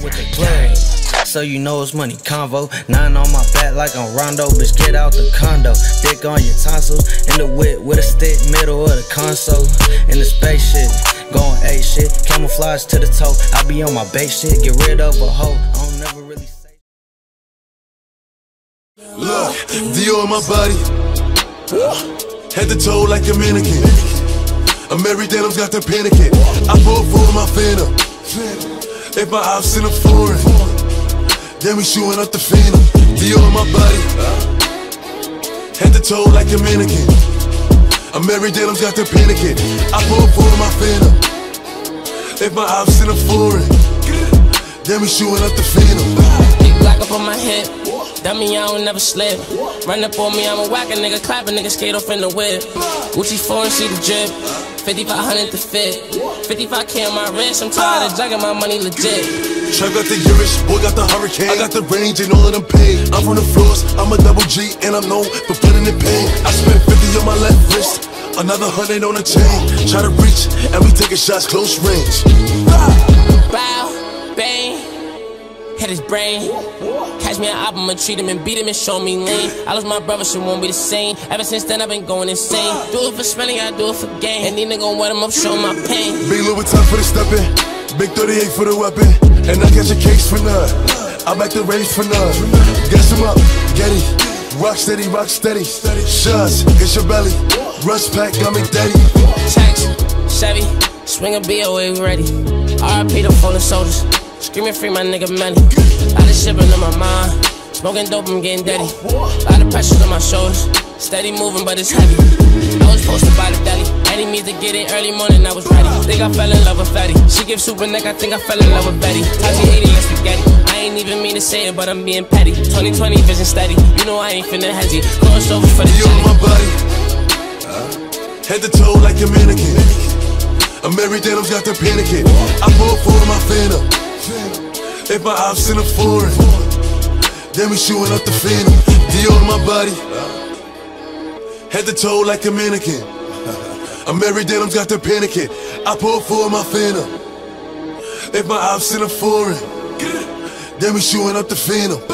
with the plug. So you know it's money convo. 9 on my back like I'm Rondo. Bitch, get out the condo. Dick on your tonsils. In the whip with a stick, middle of the console. In the spaceship, going A shit. Camouflage to the toe. I be on my bait shit. Get rid of a hoe. I don't never really say. Look, Dior on my body. Head to toe like a mannequin. I'm every day, I've got the panicking. I pull for my phantom. If my ops in a foreign, then we shooting up the phantom. Dior on my body. Head to toe like a mannequin. I'm every day, I've got the panicking. I pull for my phantom. If my ops in a foreign, then we shooting up the phantom. Big block up on my hip. Dummy, I don't never slip. Run up on me, I'm a whack a nigga, clap a nigga, skate off in the whip. Gucci foreign, see the drip. 5500 to fit. 55K on my wrist, I'm tired of jugging my money legit. Trap got the Irish, boy got the hurricane. I got the range and all of them paid. I'm from the floors, I'm a double G and I'm known for putting in pain. I spent 50 on my left wrist, another 100 on the chain. Try to reach, and we taking shots close range. Bow, bang, hit his brain. Catch me an album and treat him and beat him and show me lane. I lost my brother, shit won't be the same. Ever since then I've been going insane. Do it for spending, I do it for gain. And these niggas gon' wet him up, show my pain. Big Louis time for the stepping, big 38 for the weapon. And I catch a case for none, I back the race for none. Guess him up, Getty, rock steady, shots, it's your belly. Rush pack, got me daddy. Tax, Chevy, swing a BOA, we ready. RIP the fallen soldiers, screaming free my nigga money. Lot of shipping on my mind, smoking dope, I'm getting dirty. Lot of pressure on my shoulders, steady moving but it's heavy. I was posted by the deli, enemies to get it early morning, I was ready. Think I fell in love with Fetty, she gives super neck, I think I fell in love with Betty. Tati 80, let's spaghetti, I ain't even mean to say it but I'm being petty. 2020 vision steady, you know I ain't finna hezzy. Crossover for the Dior on my body, head to toe like a mannequin. I'm every day, I've got the panicking. I pull for my phantom. If my ops in a foreign, then we shooting up the phantom. Dior on my body, head to toe like a mannequin. I'm every day, I've got the panicking. I pull for my phantom. If my ops in a foreign, then we shooting up the phantom.